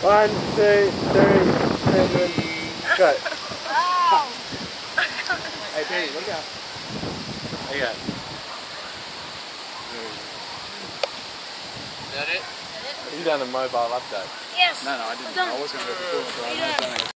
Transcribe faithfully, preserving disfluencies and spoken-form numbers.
One, two, three, seven, go. Wow. Hey, Penny, look out. There you go. Is that it? You done a mobile update? Yes. No, no, I didn't. I was going to go before, so I know it's